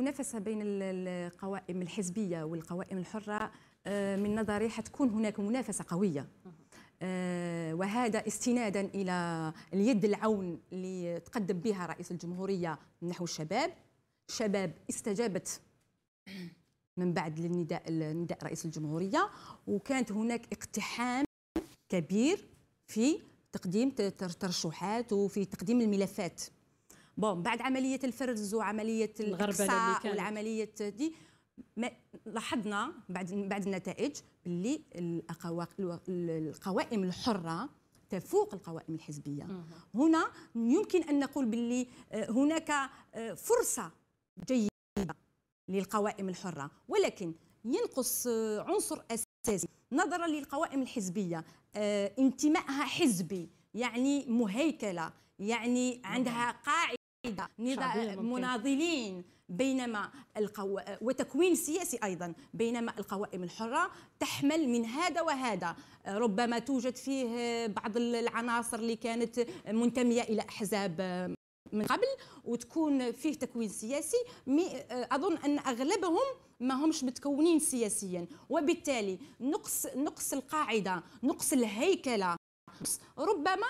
المنافسة بين القوائم الحزبية والقوائم الحرة من نظري حتكون هناك منافسة قوية، وهذا استنادا إلى اليد العون اللي تقدم بها رئيس الجمهورية نحو الشباب. الشباب استجابت من بعد نداء رئيس الجمهورية، وكانت هناك اقتحام كبير في تقديم ترشحات وفي تقديم الملفات. بعد عملية الفرز وعملية الإقصاء والعملية دي لاحظنا بعد النتائج باللي القوائم الحرة تفوق القوائم الحزبية. هنا يمكن أن نقول باللي هناك فرصة جيدة للقوائم الحرة، ولكن ينقص عنصر أساسي نظرا للقوائم الحزبية، انتمائها حزبي، يعني مهيكلة، يعني عندها قاعدة مناضلين، بينما وتكوين سياسي أيضا، بينما القوائم الحرة تحمل من هذا وهذا. ربما توجد فيه بعض العناصر اللي كانت منتمية إلى أحزاب من قبل وتكون فيه تكوين سياسي. أظن أن أغلبهم ما همش متكونين سياسيا، وبالتالي نقص القاعدة، نقص الهيكلة ربما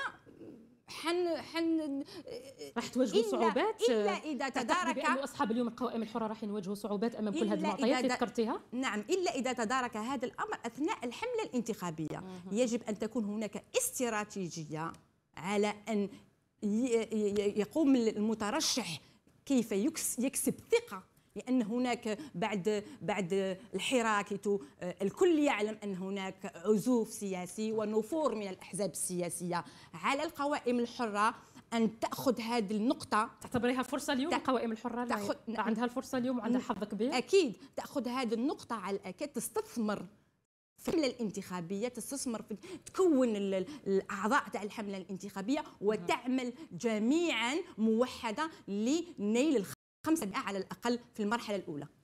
راح تواجهوا صعوبات، إلا إذا تدارك بأن أصحاب اليوم القوائم الحرة راح يواجهوا صعوبات أمام كل هذه المعطيات اللي ذكرتيها. نعم، إلا إذا تدارك هذا الأمر أثناء الحملة الانتخابية. يجب أن تكون هناك استراتيجية على أن يقوم المترشح كيف يكسب ثقة، لأن هناك بعد الحراك الكل يعلم أن هناك عزوف سياسي ونفور من الأحزاب السياسية. على القوائم الحرة أن تأخذ هذه النقطة. تعتبريها فرصة اليوم القوائم الحرة عندها الفرصة اليوم وعندها حظ كبير؟ أكيد تأخذ هذه النقطة على الأكد، تستثمر في الحملة الانتخابية، تستثمر في تكون الأعضاء تاع الحملة الانتخابية وتعمل جميعا موحدة لنيل 500 على الأقل في المرحلة الأولى.